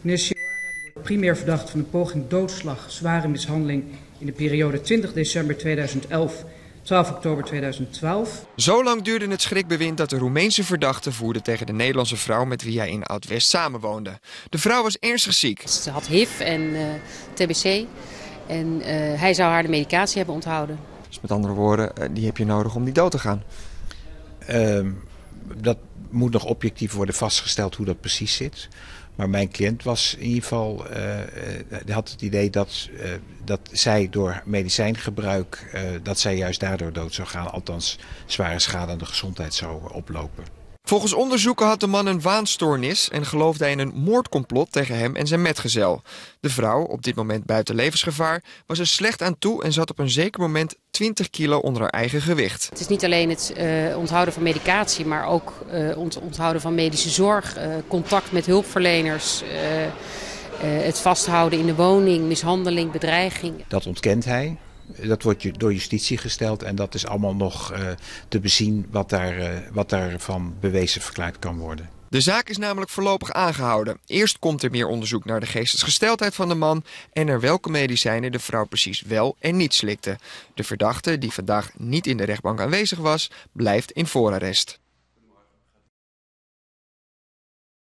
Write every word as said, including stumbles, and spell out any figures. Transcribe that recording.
Meneer Siwara wordt primair verdacht van een poging doodslag, zware mishandeling in de periode twintig december tweeduizend elf, twaalf oktober tweeduizend twaalf. Zo lang duurde het schrikbewind dat de Roemeense verdachte voerde tegen de Nederlandse vrouw met wie hij in Oud-West samenwoonde. De vrouw was ernstig ziek. Ze had H I V en uh, T B C en uh, hij zou haar de medicatie hebben onthouden. Dus met andere woorden, uh, die heb je nodig om niet dood te gaan. Uh, dat moet nog objectief worden vastgesteld hoe dat precies zit. Maar mijn cliënt was in ieder geval, uh, uh, had het idee dat, uh, dat zij door medicijngebruik, uh, dat zij juist daardoor dood zou gaan. Althans zware schade aan de gezondheid zou oplopen. Volgens onderzoeken had de man een waanstoornis en geloofde hij in een moordcomplot tegen hem en zijn metgezel. De vrouw, op dit moment buiten levensgevaar, was er slecht aan toe en zat op een zeker moment twintig kilo onder haar eigen gewicht. Het is niet alleen het uh, onthouden van medicatie, maar ook uh, ont onthouden van medische zorg, uh, contact met hulpverleners, uh, uh, het vasthouden in de woning, mishandeling, bedreiging. Dat ontkent hij. Dat wordt door justitie gesteld en dat is allemaal nog uh, te bezien wat, daar, uh, wat daarvan bewezen verklaard kan worden. De zaak is namelijk voorlopig aangehouden. Eerst komt er meer onderzoek naar de geestesgesteldheid van de man en naar welke medicijnen de vrouw precies wel en niet slikte. De verdachte, die vandaag niet in de rechtbank aanwezig was, blijft in voorarrest.